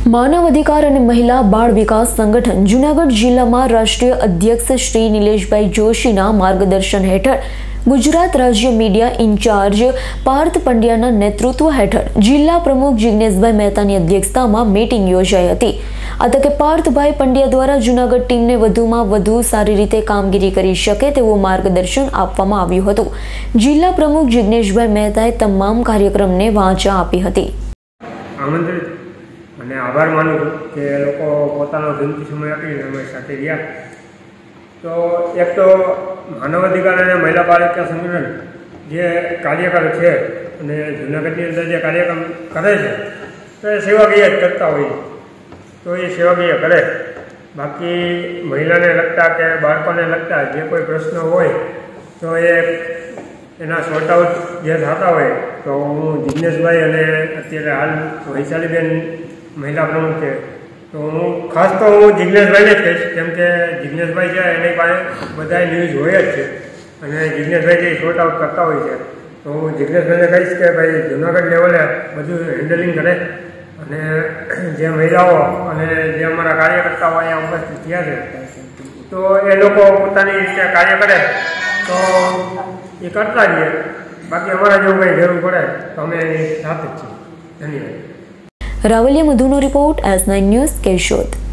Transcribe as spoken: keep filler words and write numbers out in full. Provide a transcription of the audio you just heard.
मानव अधिकार और महिला बाळ विकास संगठन जूनागढ़ जिला में राष्ट्रीय अध्यक्ष श्री नीलेशभाई जोशीना मार्गदर्शन हेठळ गुजरात राज्य मीडिया इंचार्ज पार्थ पंड्याना नेतृत्व हेठळ जिला प्रमुख जिग्नेशभाई मेहतानी अध्यक्षतामां मीटिंग योजाई हती। आ तके पार्थभाई पंड्या द्वारा जूनागढ़ टीम ने वधुमां वधु सारी रीते कामगीरी करी शके तेवुं मार्गदर्शन आपवामां आव्युं हतुं। जिला प्रमुख जिग्नेशभाई मेहताए तमाम कार्यक्रमने वाचा आपी हती। आमंत्रित અને આભાર માનું છું કે એ લોકો પોતાનો કિંમતી સમય આપીને અમારી સાથે રહ્યા। તો એક તો માનવ અધિકાર અને મહિલા બાળ વિકાસ સંગઠન જે કાર્યકર છે અને જૂનાગઢની અંદર જે કાર્યક્રમ કરે છે તો એ સેવાકીય જ કરતા હોય, તો એ સેવાકીય કરે। બાકી મહિલાને લગતા કે બાળકોને લગતા જે કોઈ પ્રશ્ન હોય તો એ એના સોર્ટ આઉટ જે થતા હોય તો હું જિગ્નેશભાઈ અને અત્યારે હાલ વૈશાલીબેન महिला प्रमुख है तो हूँ खास तो हूँ जिग्नेशभाई ने कहीश केम के जिग्नेशभाई है एनी पासे बधा न्यूज हो जिग्नेशभाई जो शॉर्ट आउट करता हो तो हूँ जिग्नेशभाई ने कहीश के भाई जूनागढ़ लेवले बधु हेन्डलिंग करे अने जे महिलाओं अने जे अमरा कार्यकर्ता अहींया उपस्थित थया छे तो ए लोको पोतानी रीते कार्य करे तो ये करता रहीए। बाकी अमरा जो कई जरूर पड़े तो अमे एनी साथे ज छीए। धन्यवाद। रावलिया मधुनो report S nine news Keshod.